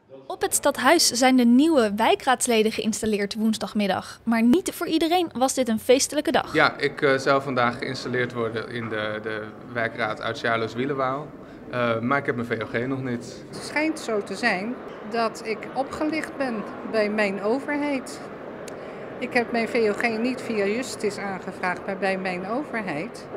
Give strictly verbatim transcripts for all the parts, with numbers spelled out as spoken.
Op het stadhuis zijn de nieuwe wijkraadsleden geïnstalleerd woensdagmiddag. Maar niet voor iedereen was dit een feestelijke dag. Ja, ik uh, zou vandaag geïnstalleerd worden in de, de wijkraad uit Charloes-Wielenwaal. Uh, maar ik heb mijn V O G nog niet. Het schijnt zo te zijn dat ik opgelicht ben bij mijn overheid. Ik heb mijn V O G niet via Justis aangevraagd, maar bij mijn overheid.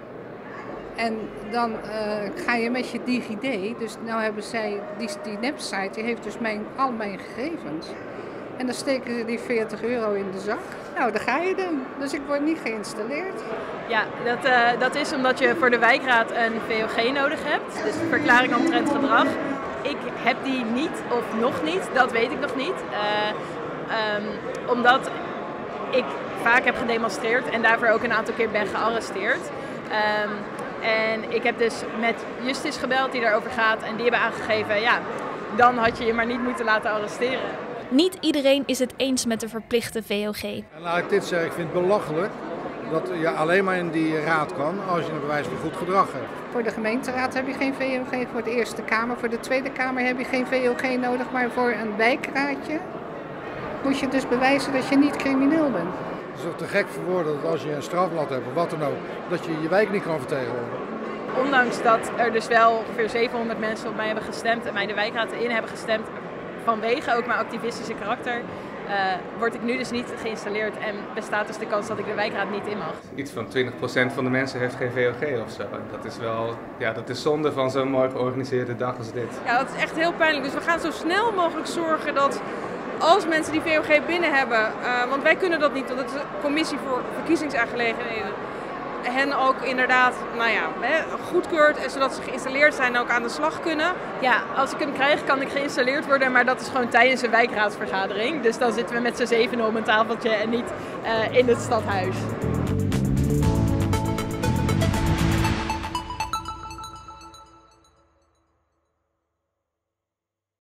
En dan uh, ga je met je DigiD, dus nou hebben zij, die, die website, die heeft dus mijn, al mijn gegevens. En dan steken ze die veertig euro in de zak. Nou, daar ga je dan. Dus ik word niet geïnstalleerd. Ja, dat, uh, dat is omdat je voor de wijkraad een V O G nodig hebt. Dus een verklaring omtrent gedrag. Ik heb die niet, of nog niet, dat weet ik nog niet. Uh, um, omdat ik vaak heb gedemonstreerd en daarvoor ook een aantal keer ben gearresteerd. Um, En ik heb dus met Justis gebeld die daarover gaat en die hebben aangegeven, ja, dan had je je maar niet moeten laten arresteren. Niet iedereen is het eens met de verplichte V O G. En laat ik dit zeggen, ik vind het belachelijk dat je alleen maar in die raad kan als je een bewijs van goed gedrag hebt. Voor de gemeenteraad heb je geen V O G, voor de Eerste Kamer, voor de Tweede Kamer heb je geen V O G nodig, maar voor een wijkraadje moet je dus bewijzen dat je niet crimineel bent. Het is toch te gek voor woorden dat als je een strafblad hebt of wat dan ook, dat je je wijk niet kan vertegenwoordigen. Ondanks dat er dus wel ongeveer zevenhonderd mensen op mij hebben gestemd en mij de wijkraad in hebben gestemd vanwege ook mijn activistische karakter, uh, word ik nu dus niet geïnstalleerd en bestaat dus de kans dat ik de wijkraad niet in mag. Iets van twintig procent van de mensen heeft geen V O G of zo. Dat is wel, ja, dat is zonde van zo'n mooi georganiseerde dag als dit. Ja, dat is echt heel pijnlijk. Dus we gaan zo snel mogelijk zorgen dat als mensen die V O G binnen hebben, uh, want wij kunnen dat niet, want het is een commissie voor verkiezingsaangelegenheden, hen ook inderdaad, nou ja, hè, goedkeurt en zodat ze geïnstalleerd zijn en ook aan de slag kunnen. Ja, als ik hem krijg kan ik geïnstalleerd worden, maar dat is gewoon tijdens een wijkraadsvergadering. Dus dan zitten we met z'n zevenen om een tafeltje en niet uh, in het stadhuis.